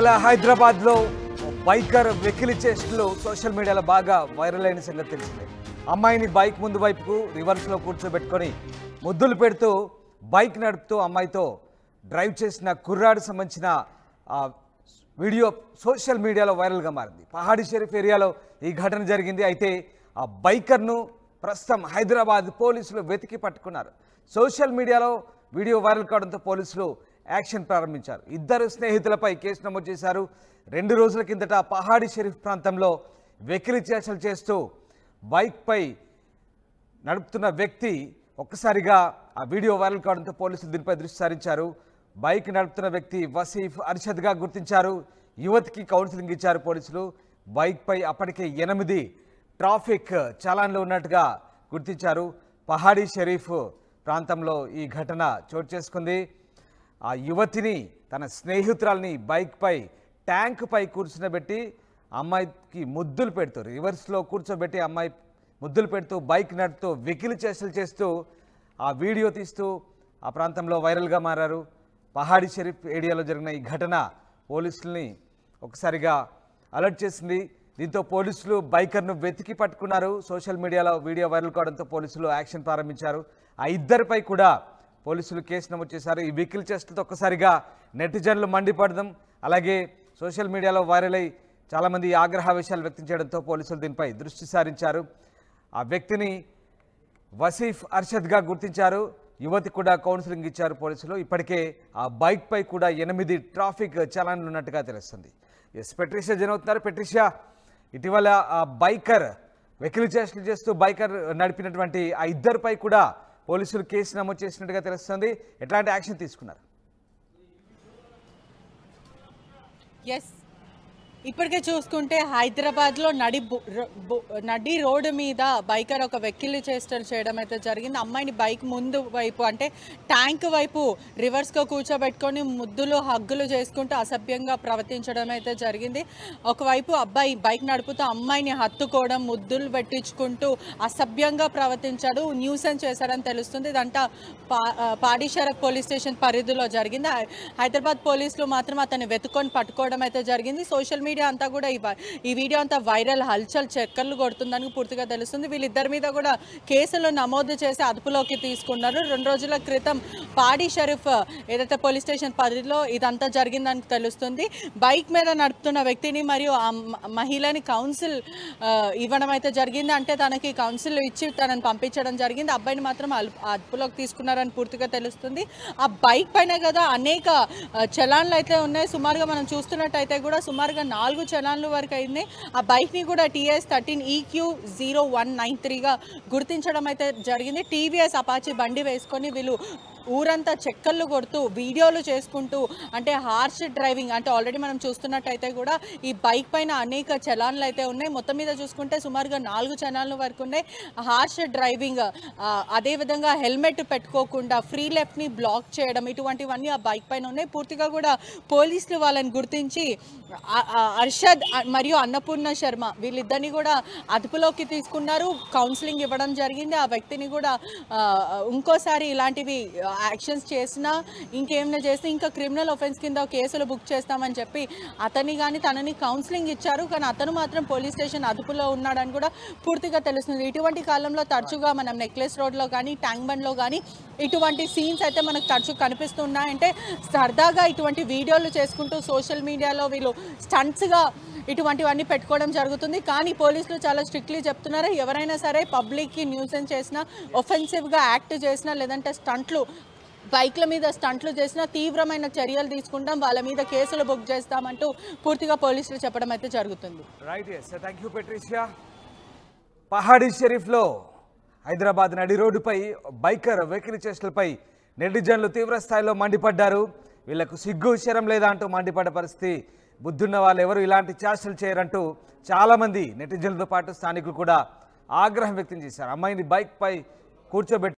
ఇటీవల హైదరాబాద్లో బైకర్ వెకిలి చేష్టలు సోషల్ మీడియాలో బాగా వైరల్ అయిన సంగతి తెలిసిందే. అమ్మాయిని బైక్ ముందు వైపుకు రివర్స్లో కూర్చోబెట్టుకొని ముద్దులు పెడుతూ బైక్ నడుపుతూ అమ్మాయితో డ్రైవ్ చేసిన కుర్రాడు సంబంధించిన వీడియో సోషల్ మీడియాలో వైరల్గా మారింది. పహాడీ షరీఫ్ ఏరియాలో ఈ ఘటన జరిగింది. అయితే ఆ బైకర్ను ప్రస్తుతం హైదరాబాద్ పోలీసులు వెతికి పట్టుకున్నారు. సోషల్ మీడియాలో వీడియో వైరల్ కావడంతో పోలీసులు యాక్షన్ ప్రారంభించారు. ఇద్దరు స్నేహితులపై కేసు నమోదు చేశారు. 2 రోజుల కిందట పహాడీ షరీఫ్ ప్రాంతంలో వెకిలి చేష్టలు చేస్తూ బైక్పై నడుపుతున్న వ్యక్తి ఒక్కసారిగా ఆ వీడియో వైరల్ కావడంతో పోలీసులు దీనిపై దృష్టి సారించారు. బైక్ నడుపుతున్న వ్యక్తి వసీఫ్ అర్షద్గా గుర్తించారు. యువతికి కౌన్సిలింగ్ ఇచ్చారు పోలీసులు. బైక్పై అప్పటికే 8 ట్రాఫిక్ చలాన్లు ఉన్నట్టుగా గుర్తించారు. పహాడీ షరీఫ్ ప్రాంతంలో ఈ ఘటన చోటు చేసుకుంది. ఆ యువతిని తన స్నేహితురాల్ని బైక్పై ట్యాంకుపై కూర్చునబెట్టి అమ్మాయికి ముద్దులు పెడుతూ రివర్స్లో కూర్చోబెట్టి అమ్మాయి ముద్దులు పెడుతూ బైక్ నడుపుతూ వెకిలి చేష్టలు చేస్తూ ఆ వీడియో తీస్తూ ఆ ప్రాంతంలో వైరల్గా మారారు. పహాడీ షరీఫ్ ఏరియాలో జరిగిన ఈ ఘటన పోలీసుల్ని ఒకసారిగా అలర్ట్ చేసింది. దీంతో పోలీసులు బైకర్ను వెతికి పట్టుకున్నారు. సోషల్ మీడియాలో వీడియో వైరల్ కావడంతో పోలీసులు యాక్షన్ ప్రారంభించారు. ఆ ఇద్దరిపై కూడా పోలీసులు కేసు నమోదు చేశారు. ఈ వెకిలి చేష్టలతో ఒక్కసారిగా నెటిజన్లు మండిపడడం, అలాగే సోషల్ మీడియాలో వైరల్ అయి చాలామంది ఆగ్రహావేశాలు వ్యక్తం చేయడంతో పోలీసులు దీనిపై దృష్టి సారించారు. ఆ వ్యక్తిని వసీఫ్ అర్షద్గా గుర్తించారు. యువతి కూడా కౌన్సిలింగ్ ఇచ్చారు పోలీసులు. ఇప్పటికే ఆ బైక్పై కూడా 8 ట్రాఫిక్ చలాన్లు ఉన్నట్టుగా తెలుస్తుంది. పెట్రిషియా జనవుతున్నారు. పెట్రిషియా, ఇటీవల ఆ బైకర్ వెకిలి చేష్టలు చేస్తూ బైకర్ నడిపినటువంటి ఆ ఇద్దరిపై కూడా పోలీసులు కేసు నమోదు చేసినట్టుగా తెలుస్తుంది. ఎట్లాంటి యాక్షన్ తీసుకున్నారు? ఎస్, ఇప్పటికే చూసుకుంటే హైదరాబాద్లో నడి రోడ్డు మీద బైకర్ ఒక వెకిలి చేష్టలు చేయడం అయితే జరిగింది. అమ్మాయిని బైక్ ముందు వైపు అంటే ట్యాంక్ వైపు రివర్స్గా కూర్చోబెట్టుకొని ముద్దులు హగ్గులు చేసుకుంటూ అసభ్యంగా ప్రవర్తించడం అయితే జరిగింది. ఒకవైపు అబ్బాయి బైక్ నడుపుతూ అమ్మాయిని హత్తుకోవడం, ముద్దులు పెట్టించుకుంటూ అసభ్యంగా ప్రవర్తించాడు, న్యూసెన్స్ చేశాడని తెలుస్తుంది. ఇదంతా పహాడీ షరీఫ్ పోలీస్ స్టేషన్ పరిధిలో జరిగింది. హైదరాబాద్ పోలీసులు మాత్రం అతన్ని వెతుక్కొని పట్టుకోవడం అయితే జరిగింది. సోషల్ మీడియా అంతా కూడా ఈ వీడియో అంతా వైరల్, హల్చల్ చక్కర్లు కొడుతుందని పూర్తిగా తెలుస్తుంది. వీళ్ళిద్దరి మీద కూడా కేసులు నమోదు చేసి అదుపులోకి తీసుకున్నారు. 2 రోజుల క్రితం పహాడీ షరీఫ్ ఏదైతే పోలీస్ స్టేషన్ పరిధిలో ఇదంతా జరిగిందని తెలుస్తుంది. బైక్ మీద నడుపుతున్న వ్యక్తిని మరియు ఆ మహిళని కౌన్సిల్ ఇవ్వడం అయితే జరిగింది. అంటే తనకి కౌన్సిల్ ఇచ్చి తనని పంపించడం జరిగింది. అబ్బాయిని మాత్రం అదుపులోకి తీసుకున్నారని పూర్తిగా తెలుస్తుంది. ఆ బైక్ పైన కదా అనేక చలాన్లు అయితే ఉన్నాయి. సుమారుగా మనం చూస్తున్నట్టయితే కూడా సుమారుగా 4 చలాన్లు వరకు అయింది. ఆ బైక్ని కూడా TS 13 EQ0193గా గుర్తించడం అయితే జరిగింది. TVS అపాచీ బండి వేసుకొని వీళ్ళు ఊరంతా చెక్కర్లు కొడుతూ వీడియోలు చేసుకుంటూ అంటే హార్ష్ డ్రైవింగ్ అంటే ఆల్రెడీ మనం చూస్తున్నట్టయితే కూడా ఈ బైక్ పైన అనేక చలాన్లు అయితే ఉన్నాయి. మొత్తం మీద చూసుకుంటే సుమారుగా 4 చలాన్లు వరకు ఉన్నాయి. హార్ష్ డ్రైవింగ్, అదేవిధంగా హెల్మెట్ పెట్టుకోకుండా ఫ్రీ లెఫ్ట్ని బ్లాక్ చేయడం, ఇటువంటివన్నీ ఆ బైక్ పైన ఉన్నాయి. పూర్తిగా కూడా పోలీసులు వాళ్ళని గుర్తించి అర్షద్ మరియు అన్నపూర్ణ శర్మ వీళ్ళిద్దరిని కూడా అదుపులోకి తీసుకున్నారు. కౌన్సిలింగ్ ఇవ్వడం జరిగింది. ఆ వ్యక్తిని కూడా ఇంకోసారి ఇలాంటివి యాక్షన్స్ చేసినా ఇంకేమైనా చేసినా ఇంకా క్రిమినల్ ఒఫెన్స్ కింద కేసులు బుక్ చేస్తామని చెప్పి అతన్ని కానీ తనని కౌన్సిలింగ్ ఇచ్చారు. కానీ అతను మాత్రం పోలీస్ స్టేషన్ అదుపులో ఉన్నాడని కూడా పూర్తిగా తెలుస్తుంది. ఇటువంటి కాలంలో తరచుగా మనం నెక్లెస్ రోడ్లో కానీ ట్యాంక్ బండ్లో కానీ ఇటువంటి సీన్స్ అయితే మనకు తరచు కనిపిస్తున్నాయంటే సరదాగా ఇటువంటి వీడియోలు చేసుకుంటూ సోషల్ మీడియాలో వీళ్ళు స్టంట్స్గా ఇటువంటివన్నీ పెట్టుకోవడం జరుగుతుంది. కానీ పోలీసులు చాలా స్ట్రిక్ట్లీ చెప్తున్నారు, ఎవరైనా సరే పబ్లిక్కి న్యూసెన్స్ చేసినా, ఒఫెన్సివ్గా యాక్ట్ చేసినా, లేదంటే బైక్ల మీద స్టంట్లు చేసినా తీవ్రమైన చర్యలు తీసుకుంటాం, వాళ్ళ మీద కేసులు బుక్ చేస్తామంటూ పూర్తిగా పోలీసులు చెప్పడం అయితే జరుగుతుంది. Right, thank you Patricia. Pahadi షరీఫ్లో హైదరాబాద్ నడి రోడ్డుపై బైకర్ వెకిలి చేష్టలపై నెటిజన్లు తీవ్ర స్థాయిలో మండిపడ్డారు. వీళ్లకు సిగ్గు శరం లేదా అంటూ మండిపడ్డ పరిస్థితి. బుద్ధున్న వాళ్ళు ఎవరు ఇలాంటి చేష్టలు చేయరంటూ చాలామంది నెటిజన్లతో పాటు స్థానికులు కూడా ఆగ్రహం వ్యక్తం చేశారు. అమ్మాయిని బైక్పై కూర్చోబెట్టి